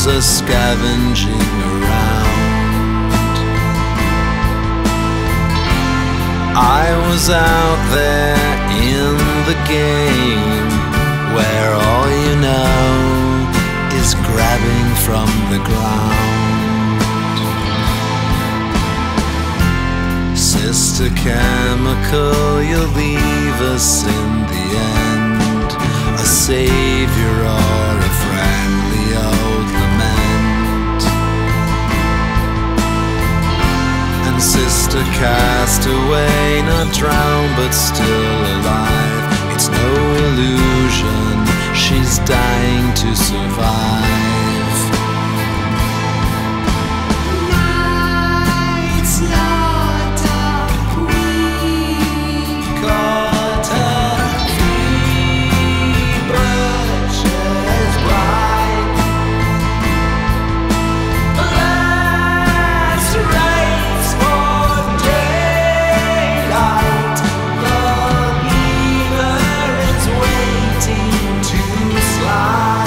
souls are scavenging around. I was out there in the game where all you know is grabbing from the ground. Sister Chemical, you'll leave us in the end, a savior or a friendly old lament. And Sister Castaway, not drowned but still alive, it's no illusion, she's dying to survive. Night's not dark, we got a butcher's bride. Last race for daylight, the beaver is waiting to slide.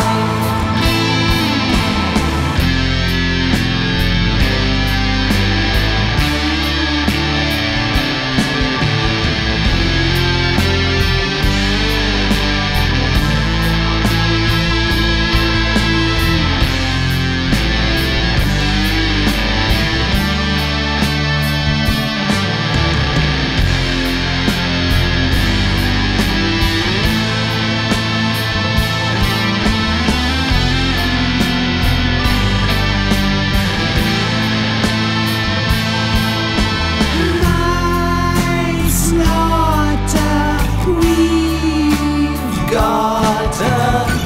Got a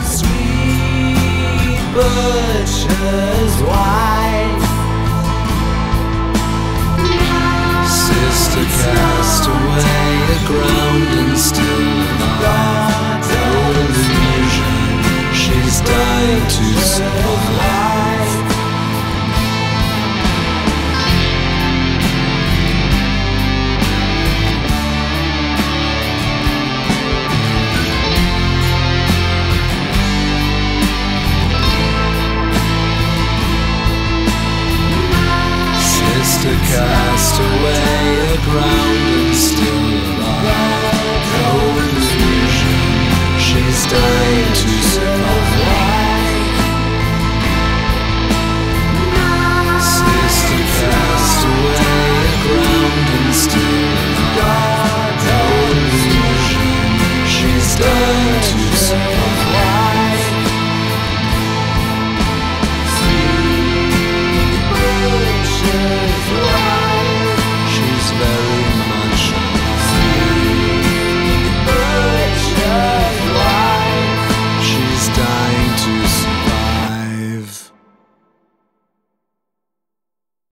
sweet butcher's wife. Sister Castaway, aground and still alive, no illusion, she's dying to survive. Sister Castaway, aground and still alive, no illusion, she's dying to survive.